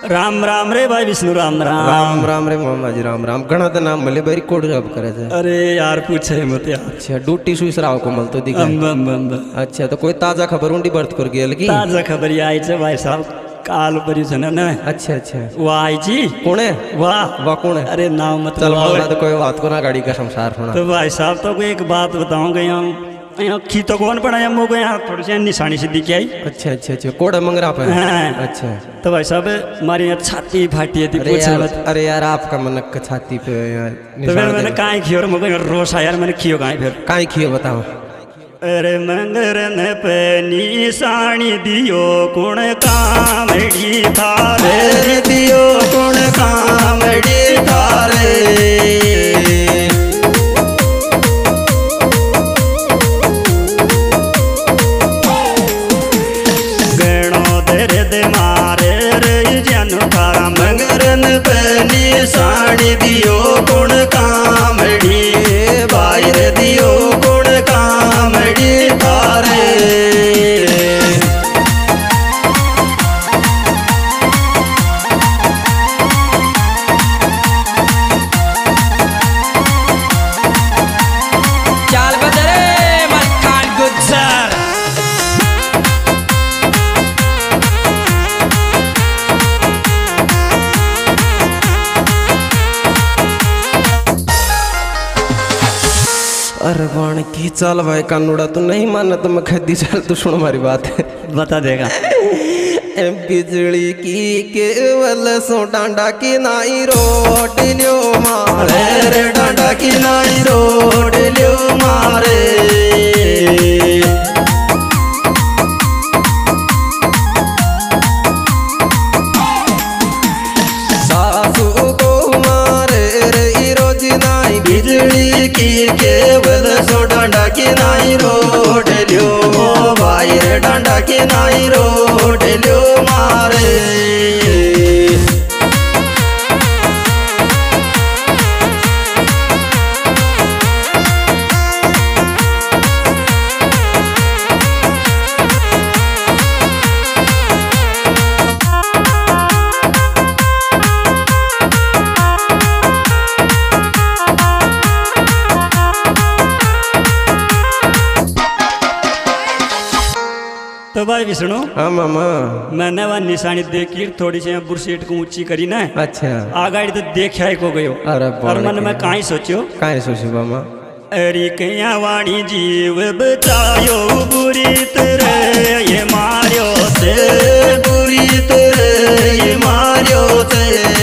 राम राम रे भाई विष्णु राम राम राम राम रे मामा जी राम राम। घना तो नाम भले बरी कोड रब करे थे। अरे यार पूछे मत यार। अच्छा ड्यूटी सुई सराव को मल तो दिखा। अच्छा तो कोई ताजा खबर उंडी बर्थ कर गेल की? ताजा खबर आई छे भाई साहब काल परी छे ना। अच्छा अच्छा वाह आई जी कौन है? वाह कौन है? अरे नाम मत चल बोला तो कोई बात को ना गाड़ी का संसार होना। तो भाई साहब तो कोई एक बात बताऊंगा यहाँ खी तो कौन पड़ा मोको यहाँ थोड़ी सी निशानी सी दिखी आई। अच्छा अच्छा अच्छा कोड़ा मंगरा पे। अच्छा तो भाई साहब हमारी यहाँ छाती फाटी थी। अरे यार आपका मनक छाती पे यार। तो मैंने कहाँ खी और मुझे रोश आया मैंने खियो कहाँ फिर कहाँ खियो बताओ। अरे मंगरन पे निशानी दियो कुण कामड़ी थारे दियो कुण कामड़ी थारे गणो दे दे मारे रे जन थारा मंगरन पे निशानी दियो कुण कामड़ी बाहर दियो कुण कामड़ी थारे। चाल बदरे मक्खान गुज्जर। अरे बाण की चाल भाई कानूड़ा तू नहीं माना तो मैं खदी चल तू सुन हमारी बात बता देगा। बिजली की केवल सो डांडा की नाई रोट लियो मारे रे डांडा की नाई रोट लियो मारे सासू को मारे रे रोज नाई बिजली की केवल सो डांडा की नाई रोट लियो भाई रे डांडा की नाई रोट लियो मारे। तो भाई विष्णु हाँ मामा मैंने वह निशानी देखी थोड़ी सी बुरसीट को ऊंची करी ना। अच्छा आगाड़ी तो देखा को गयो। अरे और मन में कहीं सोचो मामा अरे कया वाणी जीव बचायो बुरी तरह ये मारियो ते बुरी तरह ये मारियो ते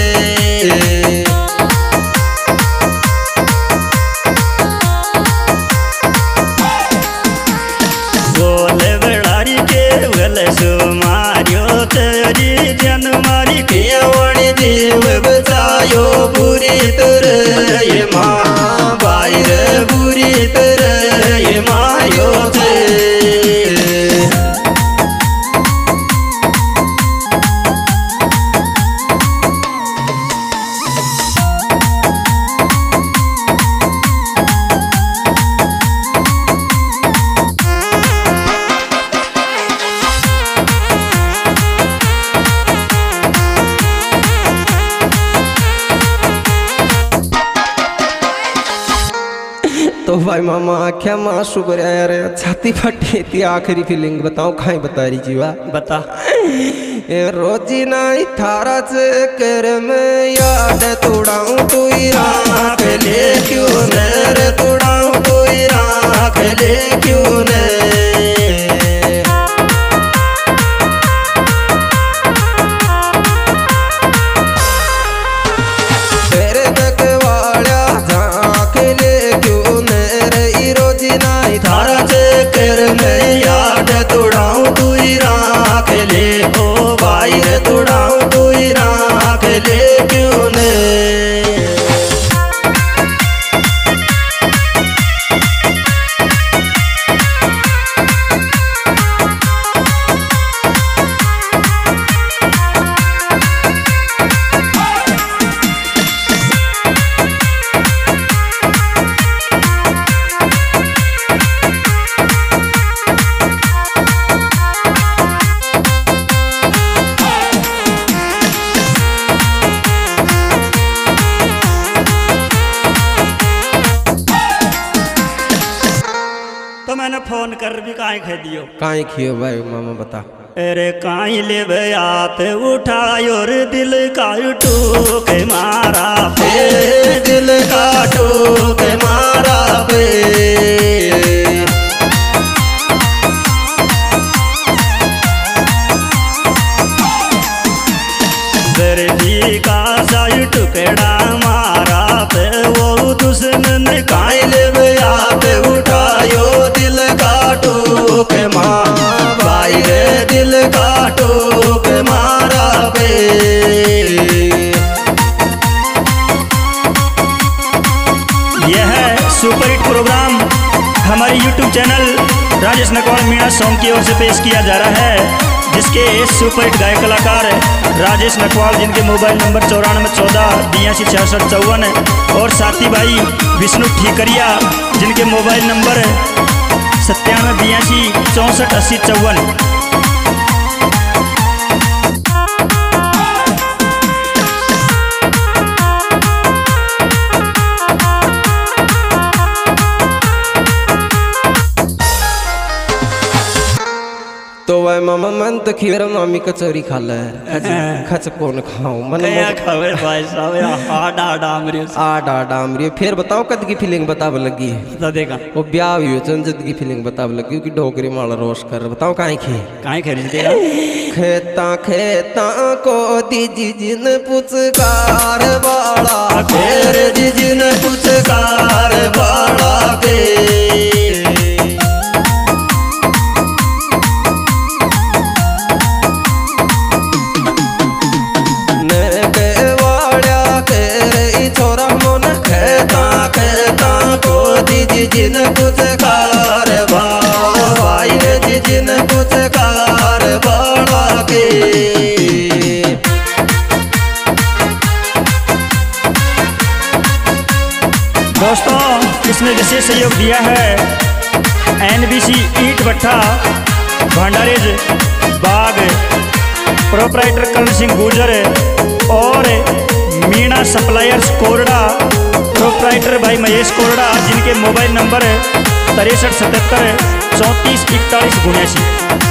बोले बेड़ारी के गले सो मारियो तेरी जन मारी कया वाणी जीव बचायो बुरी तरह ये माँ बाहर बुरी तरह ये मारियो थे। तो भाई मामा आख्या माँ शुक्र यार छाती फटी थी आखिरी फीलिंग बताओ खाई बता रही जीवा बता रोजी नाई थारा चक्कर में याद तोड़ाऊं तू राख ले क्यों नर तोड़ाऊं तू राख ले क्यों न थारा चक्कर में याद तोड़ाऊं तू राख ले ओ भाई रे तोड़ाऊं तू राख ले क्यों ने। फोन कर भी काहे खे दियो काहे खियो भाई मामा बता। अरे काई ले हाथ उठायो रे दिल का टूक मारा पे दिल का टूक मारा पे दर्दी का साई टुकड़ा मारा पे वो दुश्मन काई ले हाथ उठायो दिल का टूक मारा भाई रे दिल का टूक मारा पे। यह है सुपर हिट प्रोग्राम हमारे YouTube channel Rajesh Nakwal Meena song की ओर से पेश किया जा रहा है, जिसके सुपर हिट गायक कलाकार राजेश नकवाल जिनके मोबाइल नंबर 9414 और साथी भाई विष्णु ठीकरिया जिनके मोबाइल नंबर 9782648054। तो वह मामा मन तो खीर मामी कचौरी खा ले खच कौन खाऊं मन खबर भाई साहब आडा डामरी। फिर बताओ कद की फीलिंग बताब लगी है देखा वो ब्याह हुई चंजत की फीलिंग बताब लगी कि डोगरी माला रोश कर बताओ काहे खरीदेगा खेता खेता को दीजी जिन पुचकार वाला फेर जिन पुचकार वाला के जिन पुचकार भाई रे जिन पुचकार बाड़ा के। दोस्तों इसमें विशेष सहयोग दिया है NBC ईट भट्टा भंडारेज बाग प्रोपराइटर करण सिंह गुर्जर और मीणा सप्लायर्स कोरडा प्रोपराइटर भाई महेश कोरडा जिनके मोबाइल नंबर 6377 34 41 79।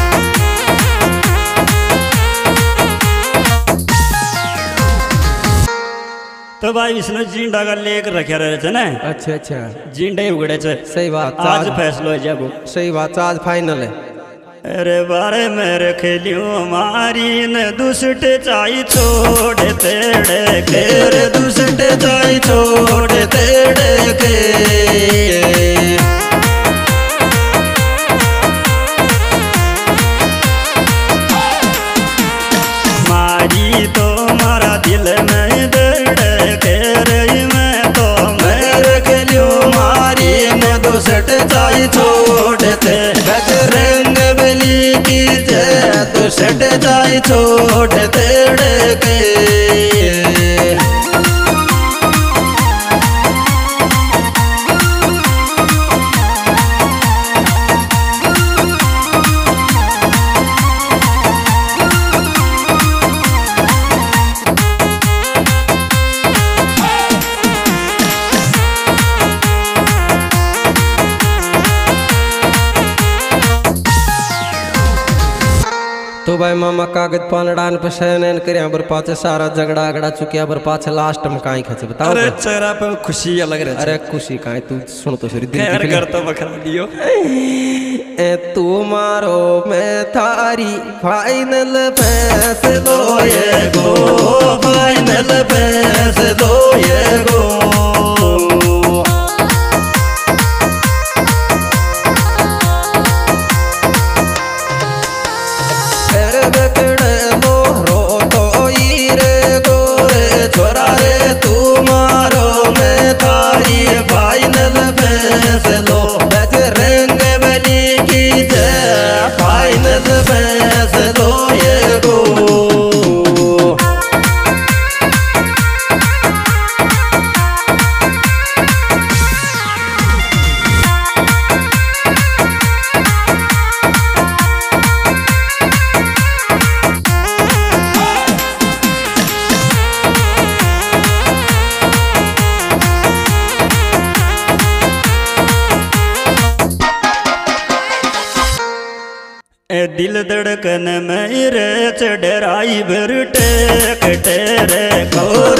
तो भाई विष्णु जिंडा का लेक रखे रहे थे ना। अच्छा जिंडा ही उगड़े थे। सही बात आज फैसलो है जब सही बात आज फाइनल है। अरे बारे में रखेलियो मारी न दुष्ट चाई छोड़ तेड़े के रे दुष्ट चाई छोड़ तेड़े के मारी तो मारा दिल में दड़े के रे मैं तो मैं रखेलियो मारी न दुष्ट चाई छोड़ ते रंग की जय तो सट जाए छोड़ तेड़े के तो भाई मामा कागज पानडान पे शयन करे बर पाछे सारा झगड़ा अगड़ा चुकिया बर पाछे लास्ट में काई खचे बताओ। अरे चेहरा पे खुशी अलग रहे। अरे खुशी काई तू सुन तो सरी दिल की कर तो बखरा दियो ए तू मारो मैं थारी फाइनल फैसलो ये गो फाइनल फैसलो ये गो दिल धड़कन में रे चढ़ाई भर टेक टेरे खोर